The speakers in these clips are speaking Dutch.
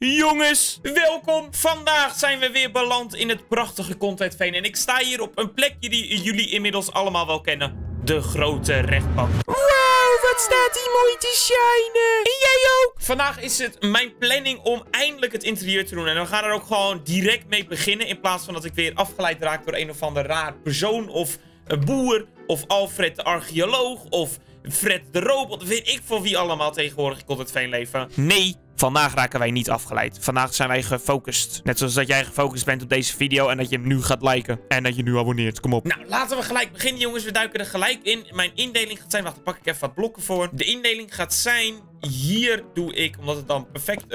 Jongens, welkom. Vandaag zijn we weer beland in het prachtige Content Veen. En ik sta hier op een plekje die jullie inmiddels allemaal wel kennen. De grote rechtbank. Wauw, wat staat hier mooi te shinen. En jij ook? Vandaag is het mijn planning om eindelijk het interieur te doen. En we gaan er ook gewoon direct mee beginnen. In plaats van dat ik weer afgeleid raak door een of ander raar persoon. Of een boer. Of Alfred de archeoloog. Of Fred de robot. Weet ik voor wie allemaal tegenwoordig in Content Veen leven. Nee. Vandaag raken wij niet afgeleid. Vandaag zijn wij gefocust. Net zoals dat jij gefocust bent op deze video en dat je hem nu gaat liken. En dat je nu abonneert. Kom op. Nou, laten we gelijk beginnen, jongens. We duiken er gelijk in. Mijn indeling gaat zijn... Wacht, dan pak ik even wat blokken voor. De indeling gaat zijn... Hier doe ik, omdat het dan perfect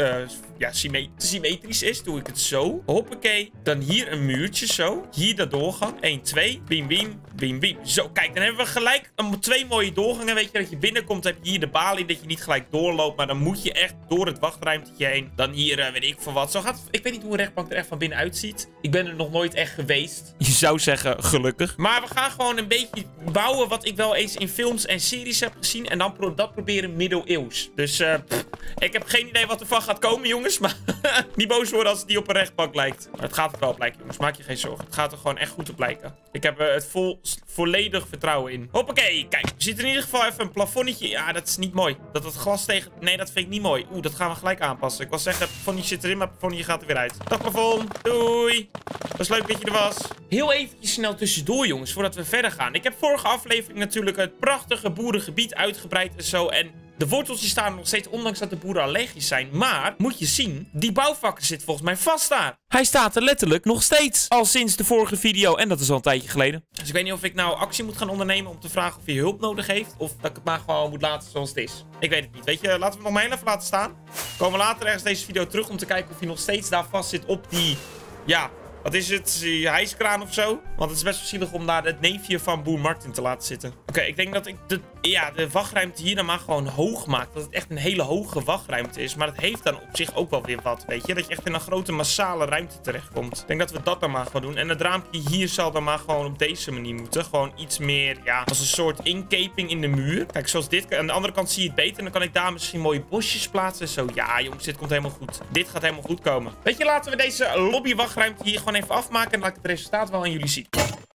symmetrisch is, doe ik het zo. Hoppakee. Dan hier een muurtje zo. Hier de doorgang. 1, 2. Biem, biem. Biem, biem. Zo, kijk. Dan hebben we gelijk twee mooie doorgangen. Weet je, dat je binnenkomt, heb je hier de balie. Dat je niet gelijk doorloopt. Maar dan moet je echt door het wachtruimtetje heen. Dan hier, weet ik veel wat. Zo gaat, ik weet niet hoe een rechtbank er echt van binnen uitziet. Ik ben er nog nooit echt geweest. Je zou zeggen, gelukkig. Maar we gaan gewoon een beetje bouwen wat ik wel eens in films en series heb gezien. En dan dat proberen middeleeuws. Dus ik heb geen idee wat ervan gaat komen, jongens. Maar niet boos worden als het niet op een rechtbank lijkt. Maar het gaat er wel op lijken, jongens. Maak je geen zorgen. Het gaat er gewoon echt goed op lijken. Ik heb het volledig vertrouwen in. Hoppakee. Kijk, er zit in ieder geval even een plafonnetje. Ja, dat is niet mooi. Dat het glas tegen... Nee, dat vind ik niet mooi. Oeh, dat gaan we gelijk aanpassen. Ik wil zeggen, het plafonnetje zit erin, maar het plafonnetje gaat er weer uit. Dag plafond. Doei. Was leuk dat je er was. Heel eventjes snel tussendoor, jongens, voordat we verder gaan. Ik heb vorige aflevering natuurlijk het prachtige boerengebied uitgebreid en zo. En de worteltjes staan nog steeds, ondanks dat de boeren allergisch zijn. Maar, moet je zien, die bouwvakker zit volgens mij vast daar. Hij staat er letterlijk nog steeds. Al sinds de vorige video. En dat is al een tijdje geleden. Dus ik weet niet of ik nou actie moet gaan ondernemen om te vragen of hij hulp nodig heeft. Of dat ik het maar gewoon moet laten zoals het is. Ik weet het niet. Weet je, laten we het nog maar heel even laten staan. We komen later ergens deze video terug om te kijken of hij nog steeds daar vast zit op die... Ja... Wat is het? Hijskraan of zo? Want het is best wel zielig om daar het neefje van boer Martin te laten zitten. Oké, ik denk dat ik de wachtruimte hier dan maar gewoon hoog maak. Dat het echt een hele hoge wachtruimte is. Maar het heeft dan op zich ook wel weer wat, weet je. Dat je echt in een grote massale ruimte terechtkomt. Ik denk dat we dat dan maar gaan doen. En het raampje hier zal dan maar gewoon op deze manier moeten. Gewoon iets meer, ja, als een soort inkeping in de muur. Kijk, zoals dit. Aan de andere kant zie je het beter. En dan kan ik daar misschien mooie bosjes plaatsen. Zo, ja, jongens, dit komt helemaal goed. Dit gaat helemaal goed komen. Weet je, laten we deze lobbywachtruimte hier gewoon even afmaken en laat ik het resultaat wel aan jullie zien.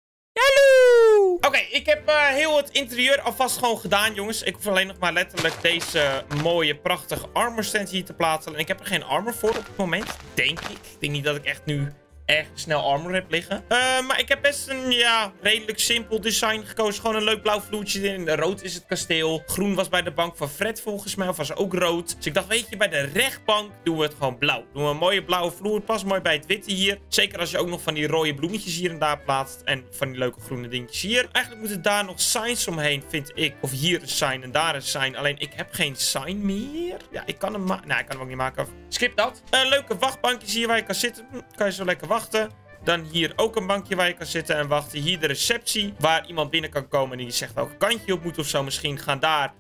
Hallo! Oké, ik heb heel het interieur alvast gewoon gedaan, jongens. Ik hoef alleen nog maar letterlijk deze mooie, prachtige armor stand hier te plaatsen. En ik heb er geen armor voor op het moment, denk ik. Ik denk niet dat ik echt nu erg snel armor heb liggen. Maar ik heb best een, ja, redelijk simpel design gekozen. Gewoon een leuk blauw vloertje erin. Rood is het kasteel. Groen was bij de bank van Fred volgens mij. Of was ook rood. Dus ik dacht, weet je, bij de rechtbank doen we het gewoon blauw. Doen we een mooie blauwe vloer. Past mooi bij het witte hier. Zeker als je ook nog van die rode bloemetjes hier en daar plaatst. En van die leuke groene dingetjes hier. Eigenlijk moeten daar nog signs omheen, vind ik. Of hier een sign en daar een sign. Alleen, ik heb geen sign meer. Ja, ik kan hem maken. Nou, ik kan hem ook niet maken. Skip dat. Leuke wachtbankjes hier waar je kan zitten. Kan je zo lekker wachten. Dan hier ook een bankje waar je kan zitten en wachten. Hier de receptie, waar iemand binnen kan komen en die zegt welke kant je op moet of zo. Misschien gaan daar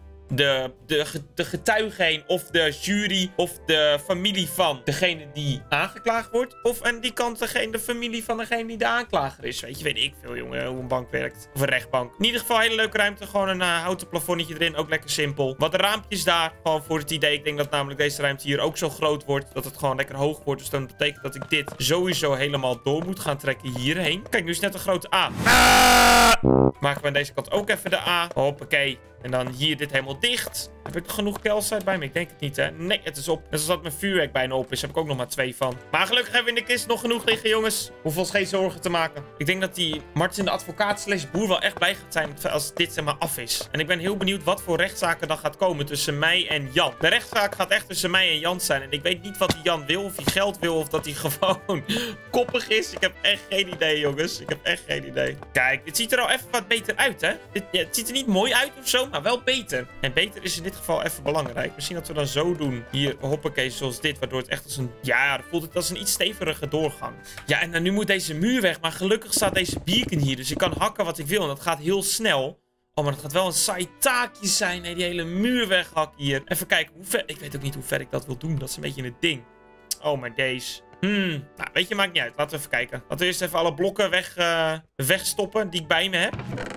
de getuigen heen, of de jury, of de familie van degene die aangeklaagd wordt. Of aan die kant de familie van degene die de aanklager is. Weet ik veel, jongen, hoe een bank werkt. Of een rechtbank. In ieder geval een hele leuke ruimte. Gewoon een houten plafonnetje erin, ook lekker simpel. Wat raampjes daar, gewoon voor het idee. Ik denk dat namelijk deze ruimte hier ook zo groot wordt, dat het gewoon lekker hoog wordt. Dus dan betekent dat ik dit sowieso helemaal door moet gaan trekken hierheen. Kijk, nu is net een grote A. Maken we aan deze kant ook even de A. Hoppakee. En dan hier dit helemaal dicht. Heb ik nog genoeg calcite bij me? Ik denk het niet, hè? Nee, het is op. Net als dat mijn vuurwerk bijna op is, heb ik ook nog maar 2 van. Maar gelukkig hebben we in de kist nog genoeg liggen, jongens. Hoeveel geen zorgen te maken. Ik denk dat die Martin de advocaat / boer wel echt blij gaat zijn als dit zeg maar af is. En ik ben heel benieuwd wat voor rechtszaken dan gaat komen tussen mij en Jan. De rechtszaak gaat echt tussen mij en Jan zijn. En ik weet niet wat die Jan wil. Of hij geld wil. Of dat hij gewoon koppig is. Ik heb echt geen idee, jongens. Ik heb echt geen idee. Kijk, dit ziet er al even wat beter uit, hè? Het ziet er niet mooi uit of zo, maar wel beter. En beter is in dit geval even belangrijk. Misschien dat we dan zo doen. Hier, hoppakee, zoals dit. Waardoor het echt als een... Ja, dan voelt het als een iets stevige doorgang. Ja, en dan nu moet deze muur weg. Maar gelukkig staat deze beacon hier. Dus ik kan hakken wat ik wil. En dat gaat heel snel. Oh, maar dat gaat wel een saai taakje zijn. Nee, die hele muur weghakken hier. Even kijken hoe ver... Ik weet ook niet hoe ver ik dat wil doen. Dat is een beetje het ding. Oh, maar deze... Nou, weet je, maakt niet uit. Laten we even kijken. Laten we eerst even alle blokken wegstoppen die ik bij me heb.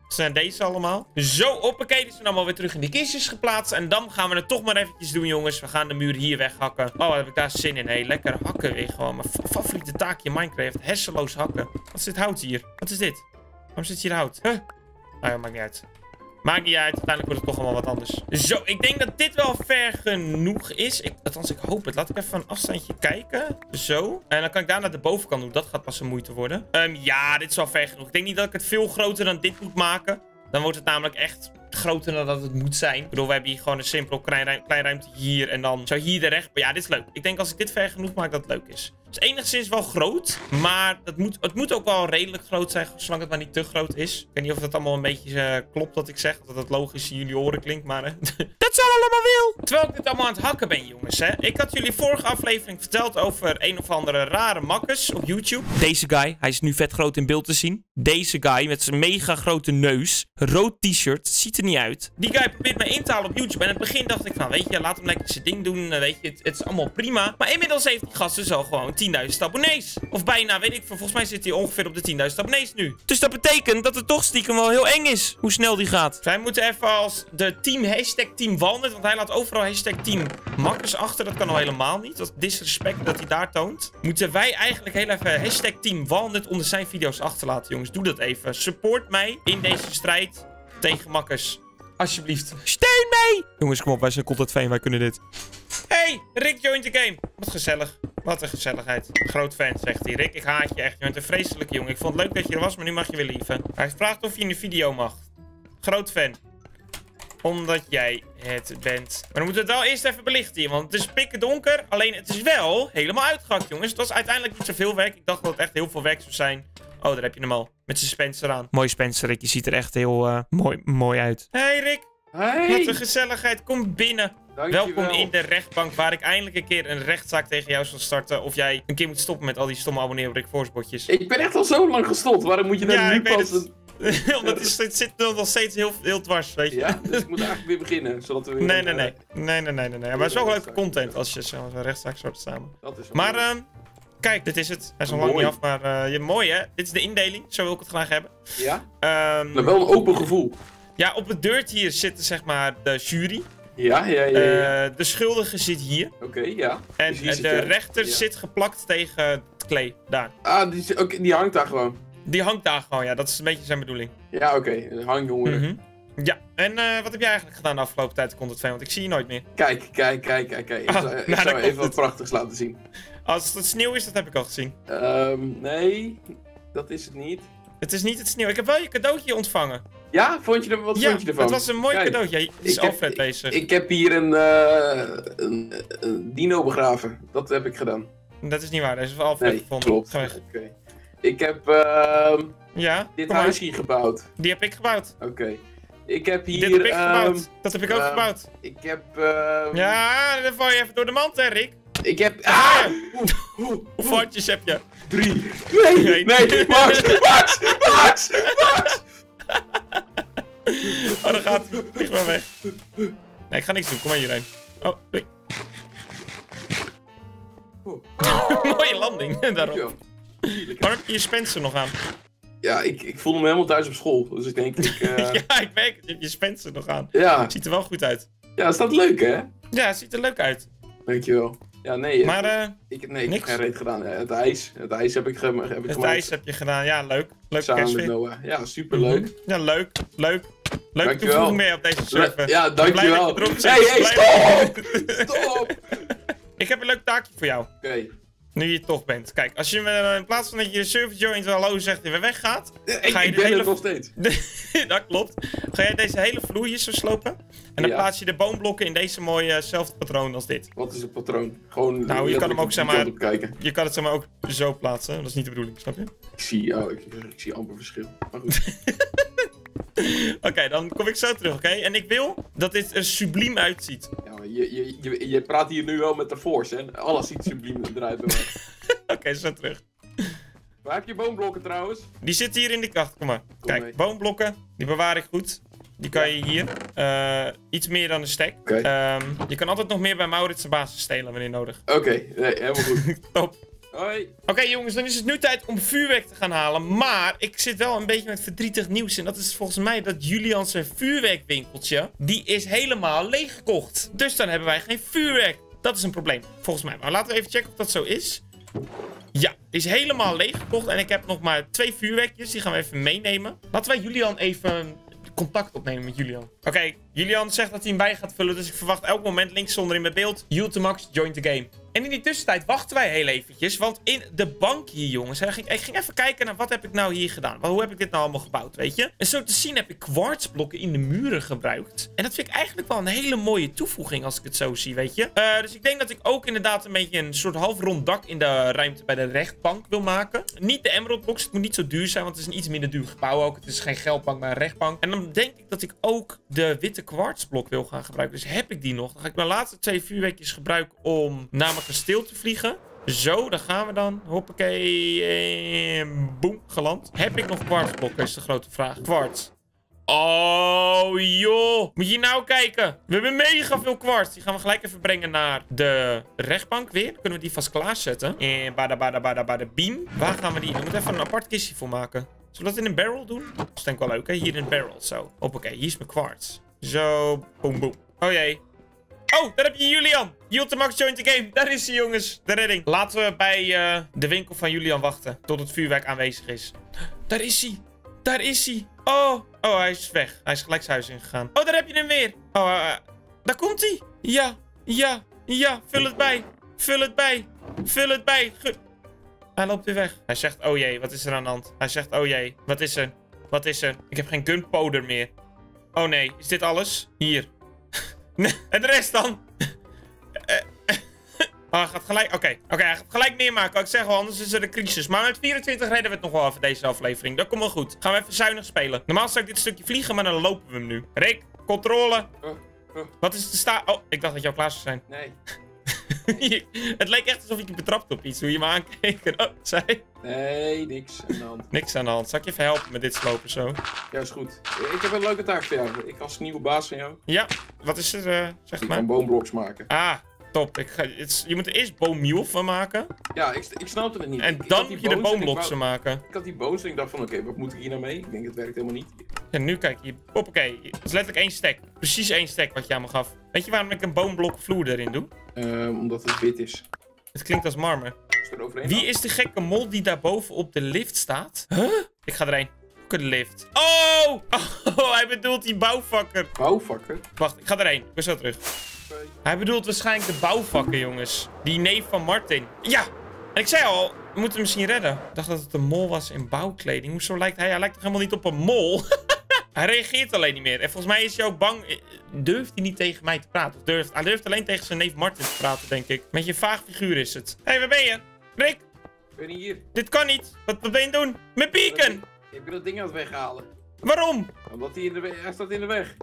Dat zijn deze allemaal. Zo, hoppakee. Die zijn allemaal weer terug in die kistjes geplaatst. En dan gaan we het toch maar eventjes doen, jongens. We gaan de muur hier weghakken. Oh, wat heb ik daar zin in. Hé, lekker hakken weer gewoon. Mijn favoriete taakje in Minecraft. Hersenloos hakken. Wat is dit hout hier? Wat is dit? Waarom zit hier hout? Huh? Nou ja, maakt niet uit. Maakt niet uit. Uiteindelijk wordt het toch allemaal wat anders. Zo, ik denk dat dit wel ver genoeg is. Althans, ik hoop het. Laat ik even een afstandje kijken. Zo. En dan kan ik daar naar de bovenkant doen. Dat gaat pas een moeite worden. Ja, dit is wel ver genoeg. Ik denk niet dat ik het veel groter dan dit moet maken. Dan wordt het namelijk echt groter dan dat het moet zijn. Ik bedoel, we hebben hier gewoon een simpel klein ruimte hier. En dan zou hier de recht... Ja, dit is leuk. Ik denk als ik dit ver genoeg maak, dat het leuk is. Het is enigszins wel groot. Maar het moet ook wel redelijk groot zijn. Zolang het maar niet te groot is. Ik weet niet of dat allemaal een beetje klopt wat ik zeg. Dat het logisch in jullie oren klinkt, maar... Dat zal allemaal wel. Terwijl ik dit allemaal aan het hakken ben, jongens, hè. Ik had jullie vorige aflevering verteld over een of andere rare makkers op YouTube. Deze guy, hij is nu vet groot in beeld te zien. Deze guy met zijn mega grote neus. Rood t-shirt, ziet er niet uit. Die guy probeert mij in te halen op YouTube. En in het begin dacht ik van, weet je, laat hem lekker zijn ding doen. Weet je, het is allemaal prima. Maar inmiddels heeft die gast dus al gewoon 10.000 abonnees. Of bijna, weet ik veel. Volgens mij zit hij ongeveer op de 10.000 abonnees nu. Dus dat betekent dat het toch stiekem wel heel eng is. Hoe snel die gaat. Wij moeten even als de team Walnut. Want hij laat overal team makkers achter. Dat kan al helemaal niet. Dat is disrespect dat hij daar toont. Moeten wij eigenlijk heel even team Walnut onder zijn video's achterlaten, jongens. Doe dat even. Support mij in deze strijd tegen makkers. Alsjeblieft. Steun mij! Jongens, kom op. Wij zijn content fan. Wij kunnen dit. Hey, Rick joint the game. Wat gezellig. Wat een gezelligheid. Groot fan, zegt hij. Rick, ik haat je echt. Je bent een vreselijke jongen. Ik vond het leuk dat je er was, maar nu mag je weer lieven. Hij vraagt of je in de video mag. Groot fan. Omdat jij het bent. Maar dan moeten we het wel eerst even belichten hier. Want het is pikken donker. Alleen het is wel helemaal uitgehakt, jongens. Het was uiteindelijk niet zoveel werk. Ik dacht dat het echt heel veel werk zou zijn. Oh, daar heb je hem al. Met zijn Spencer aan. Mooi Spencer, Rick. Je ziet er echt heel mooi uit. Hey, Rick. Hey. Wat een gezelligheid. Kom binnen. Dankjewel. Welkom in de rechtbank, waar ik eindelijk een keer een rechtszaak tegen jou zal starten. Of jij een keer moet stoppen met al die stomme abonneren op Rick Force botjes. Ik ben echt al zo lang gestopt. Waarom moet je daar nu pas... Omdat het zit nog steeds heel dwars, weet je. Ja, dus ik moet eigenlijk weer beginnen, zodat we weer... Nee. Maar het is wel leuke content als je zo'n rechtszaak soort samen. Dat is Maar, kijk, dit is het. Hij is nog lang niet af, maar mooi hè. Dit is de indeling, zo wil ik het graag hebben. Ja? Maar wel een open gevoel. Ja, op het deurt hier zitten zeg maar de jury. Ja. De schuldige zit hier. Oké, ja. En Dus de rechter zit geplakt tegen het klee, daar. Ah, die hangt daar gewoon. Die hangt daar gewoon, ja. Dat is een beetje zijn bedoeling. Ja, oké. Een hangjongere. Ja, en wat heb jij eigenlijk gedaan de afgelopen tijd in Content Fan? Want ik zie je nooit meer. Kijk. Ik zou even wat prachtigs laten zien. Als het sneeuw is, dat heb ik al gezien. Nee. Dat is het niet. Het is niet het sneeuw. Ik heb wel je cadeautje ontvangen. Ja? Wat vond je ervan? Ja, het was een mooi cadeautje. Het is Alfred bezig. Ik heb hier een dino begraven. Dat heb ik gedaan. Dat is niet waar. Deze is Alfred gevonden. Klopt. Ga weg. Okay. Ik heb dit huis hier gebouwd. Die heb ik gebouwd. Oké. Ik heb hier... Dit heb ik gebouwd. Dat heb ik ook gebouwd. Ik heb... Ja, dan val je even door de mand, hè, Rick. Ik heb... Hoeveel hartjes heb je? 3. Nee, Max! Oh, dan gaat hij. Vlieg maar weg. Nee, ik ga niks doen. Kom maar hierheen. Oh, doei. Mooie landing, daarop. Waarom heb je je Spencer nog aan? Ja, ik voelde me helemaal thuis op school. Dus ik denk... Ja, ik merk het. Je hebt je Spencer nog aan. Ja. Ziet er wel goed uit. Ja, is dat leuk, hè? Ja, het ziet er leuk uit. Dankjewel. Ja, nee. Maar, ik heb geen reet gedaan. Het ijs heb ik gemaakt. Het ijs heb je gedaan. Ja, leuk. Leuk samen met Noah. Ja, superleuk. Ja, leuk. Leuke toevoeging mee op deze server. Ja, dankjewel. Hey, stop! Ik heb een leuk taakje voor jou. Oké. Nu je toch bent. Kijk, als je in plaats van dat je de server joint hallo zegt en weer weggaat. Ga je ik ben nog steeds. Dat klopt. Ga jij deze hele vloer hier zo slopen. En dan plaats je de boomblokken in deze mooiezelfde patroon als dit. Wat is het patroon? Gewoon. Nou, je kan hem ook zeg maar. Je kan het zeg maar ook zo plaatsen. Dat is niet de bedoeling, snap je? Ik zie amper verschil. Maar goed. Oké, dan kom ik zo terug, oké? En ik wil dat dit er subliem uitziet. Ja, maar je praat hier nu wel met de Force, hè? Alles ziet subliem eruit bij mij. Oké, zo terug. Waar heb je boomblokken trouwens? Die zitten hier in de kast, kom maar. Kijk, boomblokken, die bewaar ik goed. Die kan je hier. Iets meer dan een stack. Je kan altijd nog meer bij Maurits' basis stelen wanneer nodig. Oké, nee, helemaal goed. Top. Hoi. Oké, jongens, dan is het nu tijd om vuurwerk te gaan halen. Maar ik zit wel een beetje met verdrietig nieuws. En dat is volgens mij dat Julian zijn vuurwerkwinkeltje, die is helemaal leeggekocht. Dus dan hebben wij geen vuurwerk. Dat is een probleem, volgens mij. Maar laten we even checken of dat zo is. Ja, die is helemaal leeggekocht. En ik heb nog maar 2 vuurwerkjes. Die gaan we even meenemen. Laten wij Julian even contact opnemen met Julian. Oké, Julian zegt dat hij hem bij gaat vullen. Dus ik verwacht elk moment links onder in mijn beeld. Ultimax, join the game. En in die tussentijd wachten wij heel eventjes. Want in de bank hier, jongens. Ik ging even kijken naar wat heb ik nou hier gedaan. Hoe heb ik dit nou allemaal gebouwd, weet je? En zo te zien heb ik kwartsblokken in de muren gebruikt. En dat vind ik eigenlijk wel een hele mooie toevoeging als ik het zo zie, weet je? Dus ik denk dat ik ook inderdaad een beetje een soort half rond dak in de ruimte bij de rechtbank wil maken. Niet de Emerald Box. Het moet niet zo duur zijn, want het is een iets minder duur gebouw ook. Het is geen geldbank, maar een rechtbank. En dan denk ik dat ik ook de witte kwartsblok wil gaan gebruiken. Dus heb ik die nog? Dan ga ik mijn laatste 2 vuurwerkjes gebruiken om naar mijn kasteel te vliegen. Zo, daar gaan we dan. Hoppakee. Boem, geland. Heb ik nog kwartsblokken, is de grote vraag. Kwarts. Oh, joh. Moet je nou kijken. We hebben mega veel kwarts. Die gaan we gelijk even brengen naar de rechtbank weer. Kunnen we die vast klaarzetten. En bada beam. Waar gaan we die? We moeten even een apart kistje voor maken. Zullen we dat in een barrel doen? Dat is denk ik wel leuk, hè? Hier in een barrel, zo. Hoppakee, hier is mijn kwarts. Zo, boem, boem. Oh jee. Oh, daar heb je Julian. Ultimax joint the game. Daar is hij, jongens. De redding. Laten we bij de winkel van Julian wachten. Tot het vuurwerk aanwezig is. Daar is hij. Daar is hij. Oh, hij is weg. Hij is gelijk zijn huis ingegaan. Oh, daar heb je hem weer. Oh, daar komt hij. Ja. Vul het bij. Vul het bij. Hij loopt weer weg. Hij zegt, oh jee, wat is er aan de hand? Hij zegt, oh jee, wat is er? Ik heb geen gunpowder meer. Oh nee, is dit alles? Hier. En de rest dan? Hij gaat gelijk... Oké, hij gaat gelijk neermaken. Ik zeg wel, anders is er een crisis. Maar met 24 redden we het nog wel even deze aflevering. Dat komt wel goed. Gaan we even zuinig spelen. Normaal zou ik dit stukje vliegen, maar dan lopen we hem nu. Rick, controle. Wat is de Oh, ik dacht dat jou klaar zou zijn. Nee. Het leek echt alsof ik je betrapt op iets. Hoe je me aankeek. Oh, zei... Nee, niks aan de hand. Niks aan de hand. Zal ik je even helpen met dit slopen zo? Ja, is goed. Ik heb een leuke taak voor jou. Ik als nieuwe baas van jou. Ja, wat is er? Zeg Ik maar. kan boombloks maken. Ah, top. Je moet er eerst boommeal van maken. Ja, ik snapte het niet. En dan moet je de boomblocks maken. Ik had die bones en ik dacht van, oké, wat moet ik hier nou mee? Ik denk, het werkt helemaal niet. Ja, nu kijk je. Hoppakee. Het is letterlijk 1 stack. Precies 1 stack wat je aan me gaf. Weet je waarom ik een boomblok vloer erin doe? Omdat het wit is. Het klinkt als marmer. Is er overheen? Wie is de gekke mol die daarboven op de lift staat? Huh? Ik ga erheen. Ook de lift. Oh! Hij bedoelt die bouwvakker. Bouwvakker? Wacht, ik ga erheen. Ik ben zo terug. Okay. Hij bedoelt waarschijnlijk de bouwvakker, jongens. Die neef van Martin. Ja! En ik zei al, we moeten hem misschien redden. Ik dacht dat het een mol was in bouwkleding. Hoezo lijkt hij? Hij lijkt toch helemaal niet op een mol? Hij reageert alleen niet meer. En volgens mij is hij ook bang. Durft hij niet tegen mij te praten? Hij durft alleen tegen zijn neef Martin te praten, denk ik. Met je vaag figuur is het. Hé, waar ben je? Rick! Ik ben hier. Dit kan niet. Wat ben je aan het doen? Mijn beacon! Ik ben dat ding aan het weghalen. Waarom? Omdat hij staat in de weg.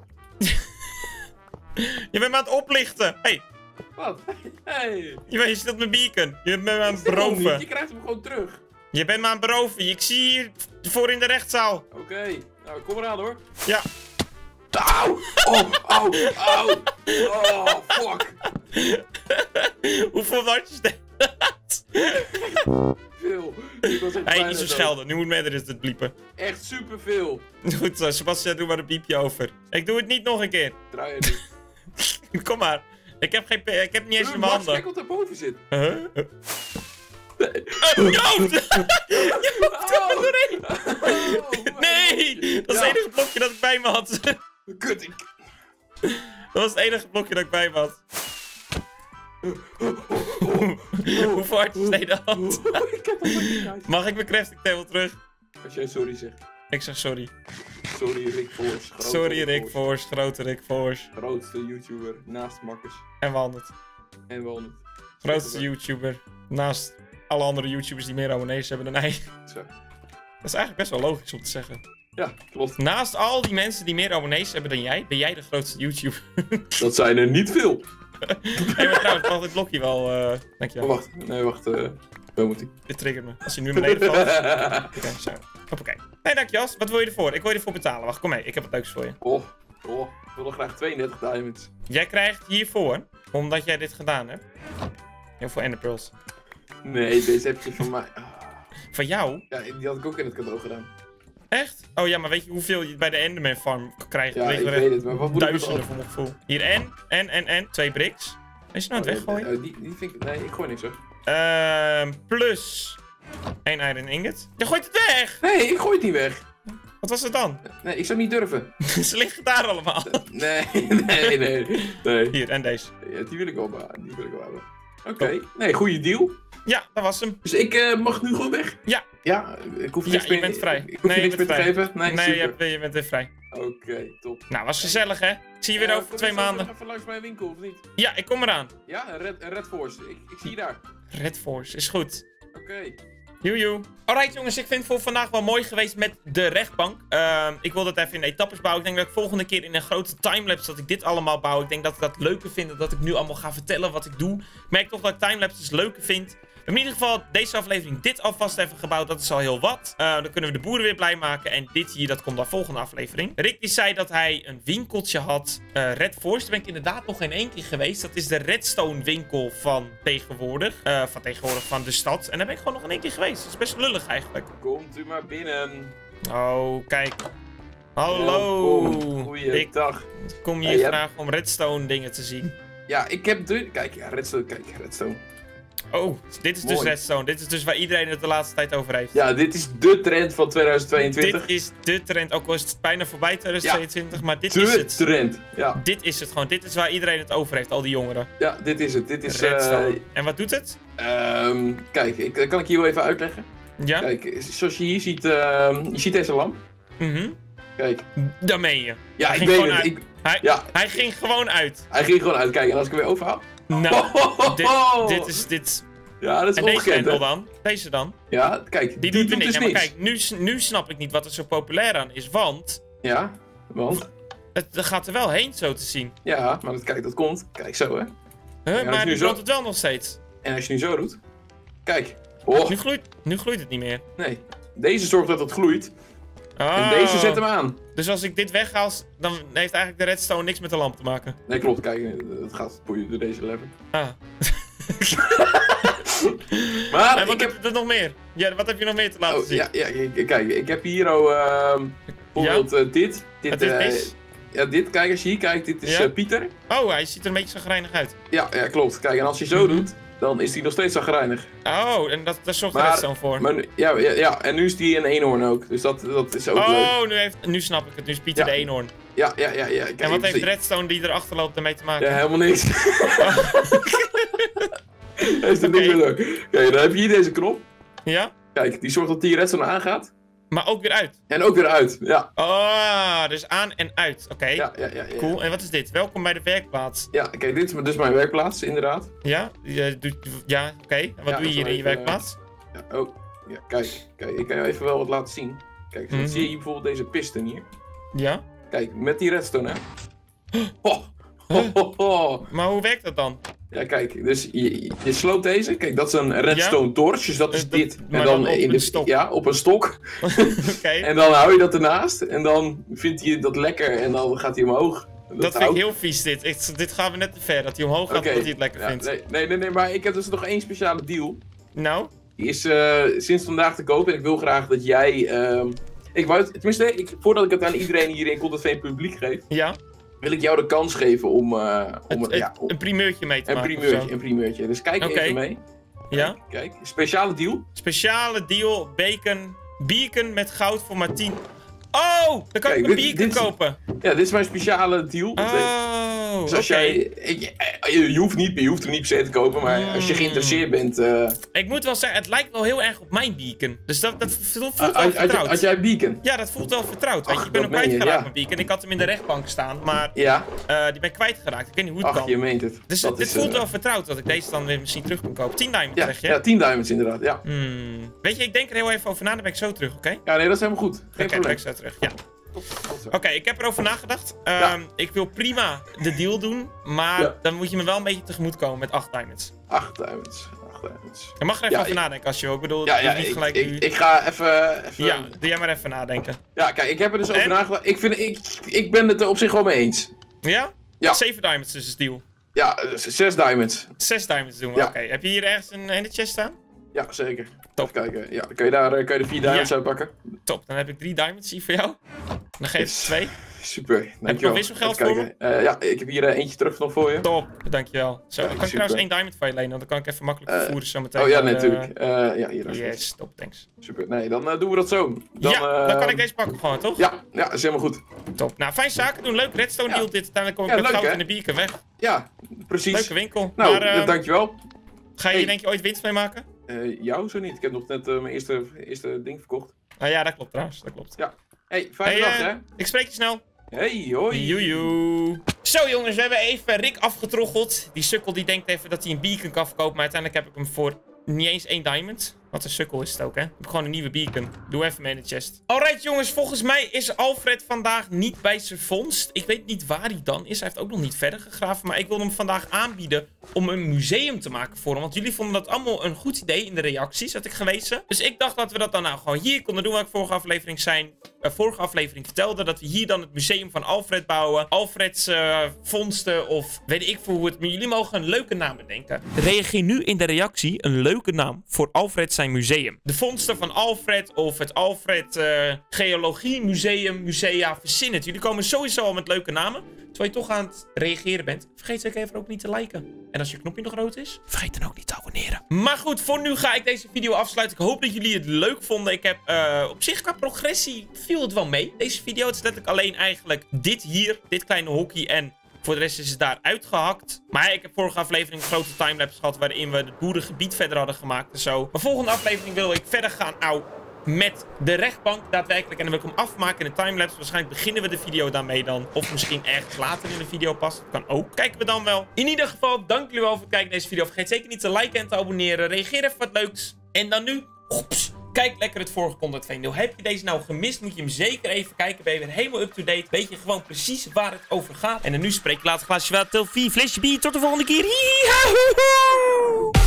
Je bent me aan het oplichten. Hé, Wat? Hey. je zit op mijn beacon. Je bent me aan het Ik stel hem beroven. niet. Je krijgt hem gewoon terug. Je bent me aan het beroven. Ik zie hier voor in de rechtszaal. Oké. Nou, kom eraan hoor. Ja. Auw! Oh, fuck. Hoeveel watjes deed dat? Veel. Ik was echt Hé, bijna niet zo dood. schelden. Nu moet Medris het bliepen. Echt superveel. Goed zo, Sebastian, doe maar een piepje over. Ik doe het niet nog een keer. Draai je nu. Kom maar. Ik heb niet eens in mijn Max, handen. kijk wat daarboven zit. Huh? Jood! Oh, Nee! Dat is het enige blokje dat ik bij me had. Kut, ik... Dat was het enige blokje dat ik bij me had. Hoeveel hartjes deed dat? Ik heb hem niet uit. Mag ik mijn crafting table terug? Als jij sorry zegt. Ik zeg sorry. Sorry, Rick Voors. Grote Sorry, Rick Voors. Voors. Grote Rick Voors. Grootste YouTuber naast Makkers. En Walnut. En Walnut. Grootste YouTuber. Naast alle andere YouTubers die meer abonnees hebben dan hij. Zo. Dat is eigenlijk best wel logisch om te zeggen. Ja, klopt. Naast al die mensen die meer abonnees hebben dan jij, ben jij de grootste YouTuber. Dat zijn er niet veel. Hé, maar trouwens, mag dit blokje wel... dankjewel. Oh, wacht. Nee, wacht. Waar moet hij? Dit triggert me. Als hij nu in beneden valt. Oké, zo. Hoppakee. Nee, dankjewel. Wat wil je ervoor? Ik wil je ervoor betalen. Wacht, kom mee. Ik heb wat leuks voor je. Oh, ik wil er graag 32 diamonds. Jij krijgt hiervoor, omdat jij dit gedaan hebt, heel veel enderpearls. Nee, deze heb je van mij. Van jou? Ja, die had ik ook in het cadeau gedaan. Echt? Oh ja, maar weet je hoeveel je bij de Enderman Farm krijgt? Ja, ik er weet het, maar wat moet ik met duizenden voor mijn gevoel. Hier, en. 2 bricks. Is je nou het weggooien? die vind ik... Nee, ik gooi niks hoor. Plus 1 iron ingot. Je gooit het weg! Nee, ik gooi het niet weg. Wat was het dan? Nee, ik zou niet durven. Ze liggen daar allemaal. Nee. Hier, en deze. Ja, die wil ik wel hebben. Oké. Nee, goede deal. Ja, dat was hem. Dus ik mag nu gewoon weg? Ja. Ja, ik hoef Ja, niks je meer... bent vrij. Ik hoef je niks meer te geven? Nee, super. je bent weer vrij. Oké, top. Nou, was gezellig hè? Ik zie je weer over 2 maanden. Even langs mijn winkel, of niet? Ja, ik kom eraan. Ja, een Red Force. Ik zie je daar. Red Force, is goed. Oké. Joejoe. Alright jongens, ik vind het voor vandaag wel mooi geweest met de rechtbank. Ik wil dat even in etappes bouwen. Ik denk dat ik volgende keer in een grote timelapse dat ik dit allemaal bouw. Ik denk dat ik dat leuker vind dan dat ik nu allemaal ga vertellen wat ik doe. Ik merk toch dat ik timelapses leuker vind. In ieder geval, deze aflevering dit alvast even gebouwd. Dat is al heel wat. Dan kunnen we de boeren weer blij maken. En dit hier, dat komt dan volgende aflevering. Rick die zei dat hij een winkeltje had. Red Force, daar ben ik inderdaad nog geen één keer geweest. Dat is de Redstone winkel van tegenwoordig. Van de stad. En daar ben ik gewoon nog in één keer geweest. Dat is best lullig eigenlijk. Komt u maar binnen. Oh, kijk. Hallo. Goeiedag. Ik kom hier graag om Redstone dingen te zien. Ja, ik heb de... Kijk, ja, Redstone. Kijk, Redstone. Oh, dit is dus Redstone. Dit is dus waar iedereen het de laatste tijd over heeft. Ja, dit is de trend van 2022. Dit is de trend, ook al is het bijna voorbij 2022, maar dit is het. De trend, ja. Dit is het gewoon. Dit is waar iedereen het over heeft, al die jongeren. Ja, dit is het. Dit is... Redstone. En wat doet het? Kijk, kan ik hier wel even uitleggen? Ja? Kijk, zoals je hier ziet, je ziet deze lamp. Kijk. Dat meen je. Ja, ik weet het. Hij ging gewoon uit. Hij ging gewoon uit. Kijk, en als ik hem weer overhaal... Nou, dit is... Ja, dat is en ongekend, deze hendel dan? Deze dan? Ja, kijk. Die doet er niks. Dus Ja, maar kijk, nu snap ik niet wat er zo populair aan is, want... Ja, want? Het gaat er wel heen, zo te zien. Ja, maar kijk, dat komt. Kijk, zo hè. Maar nu brandt het wel nog steeds. En als je nu zo doet... Kijk. Oh. Nu gloeit het niet meer. Nee. Deze zorgt dat het gloeit. Oh. En deze zet hem aan. Dus als ik dit weghaal, dan heeft eigenlijk de redstone niks met de lamp te maken. Nee, klopt. Kijk, het gaat boeien door deze lever. Ah. Maar en wat heb je er nog meer? Ja, wat heb je nog meer te laten zien? Ja, kijk, ik heb hier al bijvoorbeeld dit. Dit is? Ja, dit. Kijk, als je hier kijkt, dit is Pieter. Oh, hij ziet er een beetje zagrijnig uit. Ja, klopt. Kijk, en als je zo doet, dan is hij nog steeds zagrijnig. Oh, en daar zorgt de redstone voor. Maar ja, en nu is die een eenhoorn ook. Dus dat is ook leuk. Nu snap ik het. Nu is Pieter de eenhoorn. Ja. Kijk, en wat heeft de redstone die erachter loopt ermee te maken? Ja, helemaal niks. Heeft er niks meer leuk. Kijk, dan heb je hier deze knop. Ja? Kijk, die zorgt dat die redstone aangaat. Maar ook weer uit? En ook weer uit, ja. Oh, dus aan en uit. Oké. Ja. Cool. En wat is dit? Welkom bij de werkplaats. Ja, kijk, dit is dus mijn werkplaats, inderdaad. Ja? Oké. En wat doe je hier in je werkplaats? Ja, kijk, ik kan je even wel wat laten zien. Kijk, zie je hier bijvoorbeeld deze piston hier? Ja? Kijk, met die redstone, hè. Maar hoe werkt dat dan? Ja, kijk, dus je sloopt deze. Kijk, dat is een redstone torch, dus dat is dit. En dan in de stok. Ja, op een stok. Okay. En dan hou je dat ernaast. En dan vindt hij dat lekker en dan gaat hij omhoog. Dat vind ik heel vies, dit gaan we net te ver, dat hij omhoog gaat omdat hij het lekker vindt. Nee, maar ik heb dus nog één speciale deal. Nou? Die is sinds vandaag te koop en ik wil graag dat jij... voordat ik het aan iedereen hier in Content Veen publiek geef... Ja? Wil ik jou de kans geven om een primeurtje mee te maken. Een primeurtje. Dus kijk even mee. Ja? Kijk, speciale deal. Speciale deal, beacon met goud voor maar 10. Oh, dan kan ik een beacon kopen. Ja, dit is mijn speciale deal. Oh, dus als je hoeft er niet per se te kopen, maar als je geïnteresseerd bent... Ik moet wel zeggen, het lijkt wel heel erg op mijn beacon. Dus dat voelt wel vertrouwd. Had jij beacon? Ja, dat voelt wel vertrouwd. Weet je, ik ben hem kwijtgeraakt, mijn beacon. Ik had hem in de rechtbank staan, maar die ben ik kwijtgeraakt. Ik weet niet hoe het kan. Je meent het. Dus dit voelt wel vertrouwd, dat ik deze dan weer misschien terug kan kopen. 10 diamonds zeg je? Ja, 10 diamonds inderdaad, ja. Weet je, ik denk er heel even over na, dan ben ik zo terug, oké? Ja, nee, dat is helemaal goed. Geen probleem. Ben ik zo terug, ja. Oké, ik heb erover nagedacht. Ik wil prima de deal doen, maar dan moet je me wel een beetje tegemoet komen met 8 diamonds. 8 diamonds. Je mag er even over nadenken als je wil. Ik bedoel, niet gelijk ik ga even... Ja, doe jij maar even nadenken. Ja, kijk, ik heb er dus over nagedacht. Ik ben het er op zich wel mee eens. Ja? Ja. 7 diamonds dus is deal. Ja, 6 diamonds. 6 diamonds doen we, oké. Heb je hier ergens een chest staan? Ja, zeker. Top. Even kijken. Ja, dan kan je de 4 diamonds uitpakken. Top, dan heb ik 3 diamonds hier voor jou. Dan geef ik 2. Super, dankjewel. Heb je nog wisselgeld Even voor me? kijken. Ja, ik heb hier eentje terug nog voor je. Top, dankjewel. Zo, dan kan ik super. trouwens 1 diamond van je lenen, want dan kan ik even makkelijk vervoeren zometeen. Oh ja, naar, natuurlijk. Ja, hier is het. Yes, top, thanks. Super. Nee, dan doen we dat zo. Dan kan ik deze pakken gewoon, toch? Ja, is helemaal goed. Top. Nou, fijn zaken doen. Leuk redstone deal dit. Uiteindelijk kom ik Ja, met leuk, goud hè? in de beacon weg. Ja, precies. Leuke winkel. Nou, maar, dankjewel. ga je Hey. denk je ooit winst mee maken? Jou zo niet. Ik heb nog net mijn eerste ding verkocht. Nou ja, dat klopt trouwens. Dat klopt. Ja. Hey, fijne dag, hè? Ik spreek je snel. Hey, hoi. Joejoe. Zo jongens, we hebben even Rick afgetroggeld. Die sukkel die denkt even dat hij een beacon kan verkopen. Maar uiteindelijk heb ik hem voor niet eens 1 diamond. Wat een sukkel is het ook, hè? Ik heb gewoon een nieuwe beacon. Doe even mee in de chest. Alright jongens, volgens mij is Alfred vandaag niet bij zijn vondst. Ik weet niet waar hij dan is. Hij heeft ook nog niet verder gegraven. Maar ik wil hem vandaag aanbieden om een museum te maken voor hem. Want jullie vonden dat allemaal een goed idee in de reacties, had ik gelezen. Dus ik dacht dat we dat dan nou gewoon hier konden doen, wat ik vorige aflevering vertelde. Dat we hier dan het museum van Alfred bouwen. Alfreds vondsten of weet ik veel hoe het. Maar jullie mogen een leuke naam bedenken. Reageer nu in de reactie een leuke naam voor Alfred zijn museum. De vondsten van Alfred of het Alfred Geologie Museum, Musea, verzin het. Jullie komen sowieso al met leuke namen. Terwijl je toch aan het reageren bent. Vergeet zeker even ook niet te liken. En als je knopje nog rood is, Vergeet dan ook niet te abonneren. maar goed, voor nu ga ik deze video afsluiten. Ik hoop dat jullie het leuk vonden. Ik heb op zich qua progressie viel het wel mee. Deze video, het is letterlijk alleen eigenlijk dit hier. Dit kleine hokje en voor de rest is het daar uitgehakt. Maar ik heb vorige aflevering een grote timelapse gehad waarin we het boerengebied verder hadden gemaakt en zo. Maar volgende aflevering wil ik verder gaan met de rechtbank daadwerkelijk. En dan wil ik hem afmaken in een timelapse. Waarschijnlijk beginnen we de video daarmee dan. Of misschien ergens later in de video pas. Dat kan ook. Kijken we dan wel. In ieder geval, dank jullie wel voor het kijken naar deze video. Vergeet zeker niet te liken en te abonneren. Reageer even wat leuks. En dan nu, kijk lekker het vorige content video. Heb je deze nou gemist, moet je hem zeker even kijken. Ben je weer helemaal up-to-date. Weet je gewoon precies waar het over gaat. En dan nu spreek ik later glaasje water, 4 flesje bier. Tot de volgende keer. Hiha!